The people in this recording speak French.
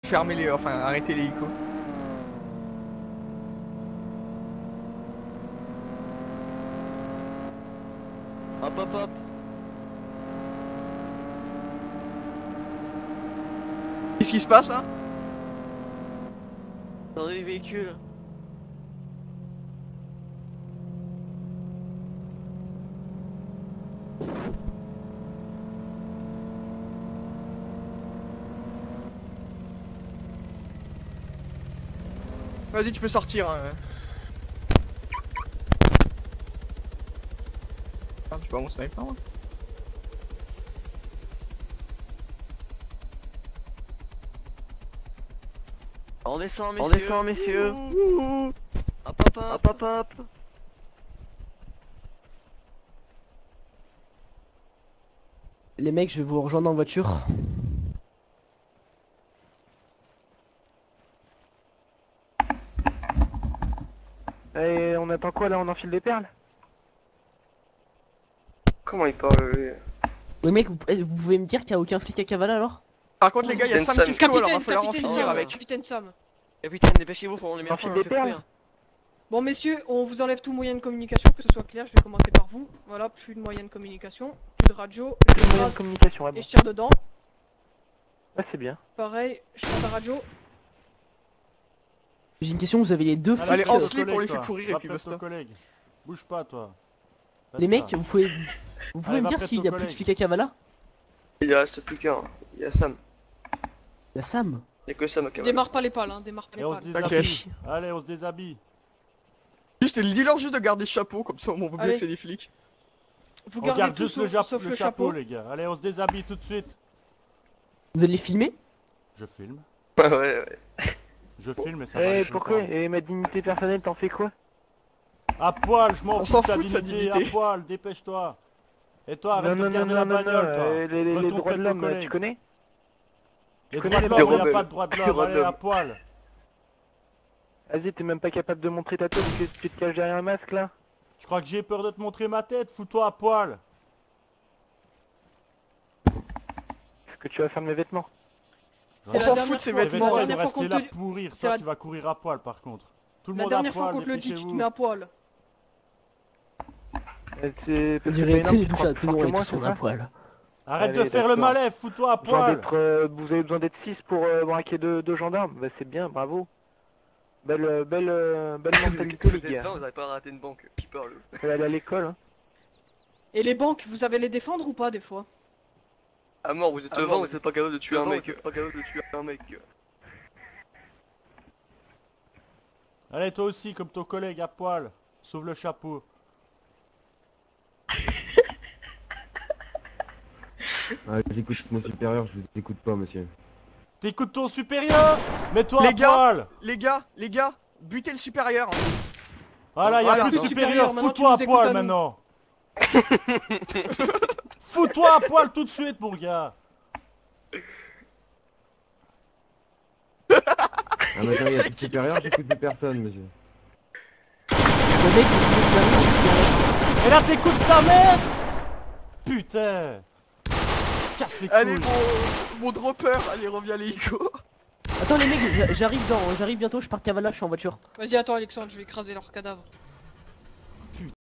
fermez les... Enfin, arrêtez les hélicos. Hop hop hop. Qu'est-ce qui se passe là? Dans les véhicules. Vas-y, tu peux sortir. Ah, je suis pas mon sniper moi. On descend messieurs. On descend, messieurs. Hop hop hop. Hop hop hop. Les mecs, je vais vous rejoindre en voiture. Et on attend quoi là? On enfile des perles? Comment il parle lui? Les mecs, vous pouvez me dire qu'il n'y a aucun flic à Kavala alors? Par contre les gars, il y a 5 Sam. kistos, alors va Capitaine, falloir en capitaine finir Sam, avec. capitaine Sam. Capitaine, dépêchez-vous, faut on les met Enfile en des fait perles. courir. Bon messieurs, on vous enlève tout moyen de communication, que ce soit clair, je vais commencer par vous. Voilà, plus de moyen de communication, plus de radio, Plus je de moyen de rase communication, ouais, et bon. je tire dedans. Ouais, c'est bien. Pareil, je prends la radio. J'ai une question, vous avez les deux flics. Allez, Rappelle en ton slip, on collègue, les fait toi. pourrir et puis Rappelle basta. ton collègue. Bouge pas toi. Les Basta. mecs, vous pouvez Allez, me va dire près de s'il ton y a plus de collègue. flics à Kavala? Il reste plus qu'un. Il y a Sam. Il y a Sam. Il y a que Sam à Kavala. Démarre pas les pales, hein, démarre pas les Et on se pales. déshabille. Allez, on se déshabille. Juste, dis-leur juste de garder le chapeau, comme ça on peut Allez. c'est des flics. Vous On gardez garde tout juste sauf le chapeau les gars. Allez, on se déshabille tout de suite. Vous allez filmer? Je filme. Ouais, ouais. Je filme et ça va. Eh, aller chez pourquoi? le phare. Et ma dignité personnelle, t'en fais quoi? À poil, je m'en On fous s'en de ta fout de sa dignité. dignité. À poil, dépêche-toi. Et toi, arrête Non, de non, non, regarder non, la non, non, bagnole, toi. les Retourne droits près de ton l'homme, collègue. tu connais? Les connais droits de les l'homme, il n'y a rebelles. pas de droits de Les l'homme. droits de Allez, à l'homme. poil. Vas-y, t'es même pas capable de montrer ta tête, que tu te caches derrière un masque là? Tu crois que j'ai peur de te montrer ma tête? Fous-toi à poil. Qu'est-ce que tu vas faire de mes vêtements? J'en On ai la s'en dernière fout de ces fois- Les vêtements. vêtements, la ils vont dernière fois rester qu'on là te- pourrir. c'est Toi, la- tu vas courir à poil par contre. Tout le La monde à dernière fois poil, qu'on te le dit, tu te dépêchez-vous. mets à poil. C'est On parce que dirait, t'es tu sais, les énorme, tu douches te à la crois prison, plus on fort est que moi, tous en c'est à ça? poil. Arrête Allez, de faire le d'accord. malais, fous-toi à Besoin poil. d'être, vous avez besoin d'être 6 pour braquer deux gendarmes? Bah c'est bien, bravo. Belle mentalité les gars. Vous avez pas raté une banque. Qui parle. Faut aller à l'école, hein. Et les banques, vous savez les défendre ou pas des fois? À mort, vous êtes À devant, mort, vous êtes pas capable de tuer un mec. Pas capable de tuer un mec. Allez, toi aussi, comme ton collègue à poil. Sauve le chapeau. Ah, j'écoute mon supérieur, je vous écoute pas, monsieur. T'écoutes ton supérieur? Mets-toi à Les gars. poil. Les gars, butez le supérieur. Voilà, y'a Voilà, plus de non. supérieur, Maintenant, fous-toi à tu nous poil écoutes à nous. maintenant. Fous-toi à poil tout de suite, mon gars. Ah, maintenant, il y a plus de supérieur, j'écoute plus personne, monsieur. Le mec, il Et là, t'écoutes ta mère. Putain. Casse les couilles. Allez, mon dropper, allez, reviens l'hélico. Attends les mecs, j'arrive bientôt, je pars Kavala, je suis en voiture. Vas-y, attends Alexandre, je vais écraser leur cadavre.